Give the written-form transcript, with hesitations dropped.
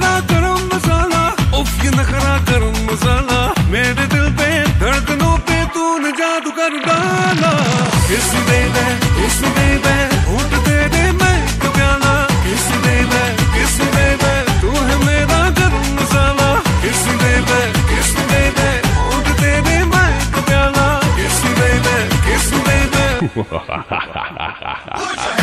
मेरा गरम मसाला, उफ ये नखरा गरम मसाला, मेरे दिल पे धड़कनों पे तूने जादू कर डाला। किस दे दे, किस दे दे, होठ दे दे मैं तो प्याला। किस दे दे, किस दे दे, तू है मेरा गरम मसाला। किस दे दे, किस दे दे, होठ दे दे मैं तो प्याला। किस दे दे, किस दे दे।